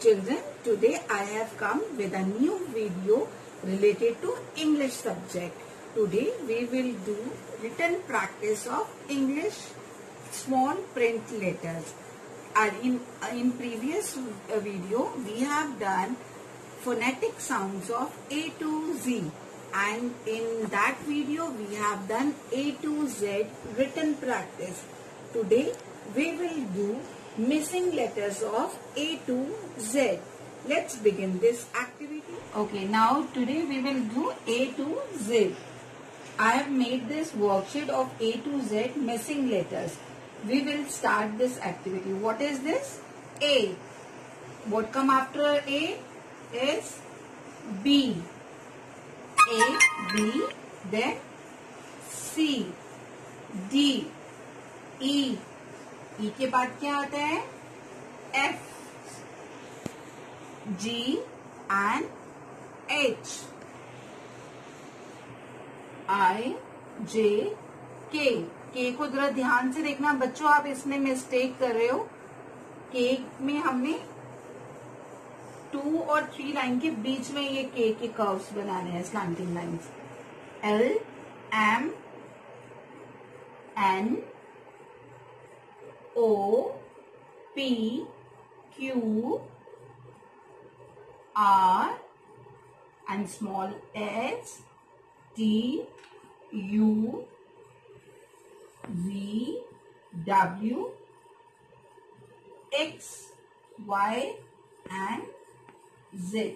children, today I have come with a new video related to English subject. Today we will do written practice of English small print letters. And in previous video we have done phonetic sounds of A to Z, and in that video we have done A to Z written practice. Today we will do missing letters of A to Z. Let's begin this activity. Okay, now today we will do A to Z. I have made this worksheet of A to Z missing letters. We will start this activity. What is this? A. What come after A is B. A, B, then C, D, E. E के बाद क्या आता है? F, G and H, I, J, K. K को जरा ध्यान से देखना बच्चों, आप इसमें मिस्टेक कर रहे हो. K में हमने 2 और 3 लाइन के बीच में ये K के कर्व्स बनाने हैं, slanting lines. L, M, N, O, P, Q, R and small s, T, U, V, W, X, Y and Z.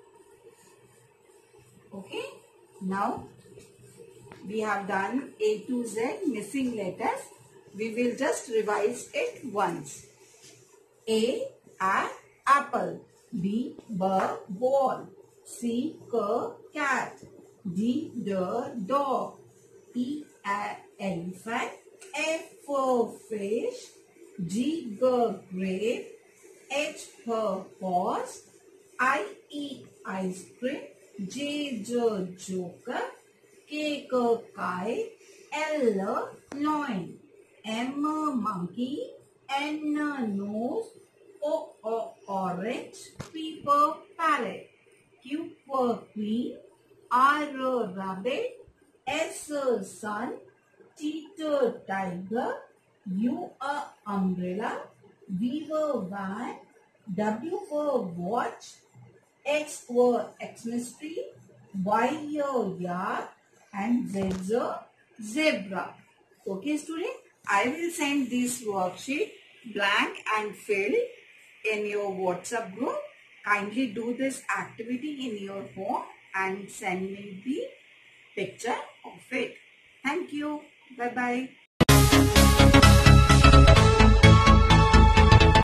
Okay, now we have done A to Z missing letters. We will just revise it once. A, apple. B, ball. C, cat. D, dog. E, elephant. F, fish. G, grape. H, horse. I, ice cream. J, joker. K, kite. L, lion. M, monkey. N, nose. O, orange. P, parrot. Q, queen. R, rabbit. S, sun. T, tiger. U, umbrella. V, van. W, watch. X, Xmas tree. Y, yard. And Z, zebra. Okay, student, I will send this worksheet blank and filled in your WhatsApp group. Kindly do this activity in your home and send me the picture of it. Thank you. Bye-bye.